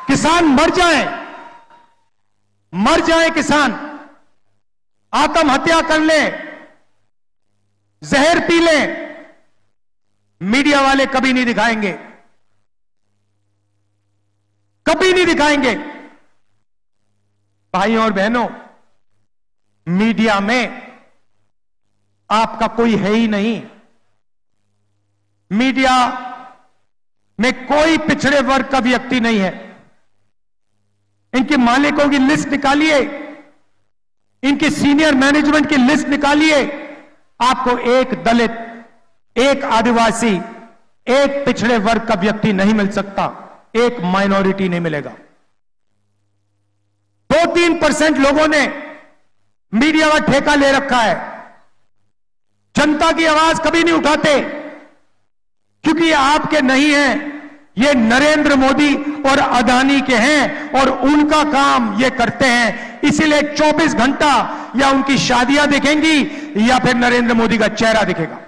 किसान मर जाए किसान, आत्महत्या कर ले, जहर पी ले, मीडिया वाले कभी नहीं दिखाएंगे, कभी नहीं दिखाएंगे। भाइयों और बहनों, मीडिया में आपका कोई है ही नहीं। मीडिया में कोई पिछड़े वर्ग का व्यक्ति नहीं है। इनके मालिकों की लिस्ट निकालिए, इनकी सीनियर मैनेजमेंट की लिस्ट निकालिए, आपको एक दलित, एक आदिवासी, एक पिछड़े वर्ग का व्यक्ति नहीं मिल सकता, एक माइनॉरिटी नहीं मिलेगा। 2-3% लोगों ने मीडिया का ठेका ले रखा है, जनता की आवाज कभी नहीं उठाते, क्योंकि ये आपके नहीं हैं, ये नरेंद्र मोदी और अदानी के हैं और उनका काम ये करते हैं। इसीलिए 24 घंटा या उनकी शादियां दिखेंगी या फिर नरेंद्र मोदी का चेहरा दिखेगा।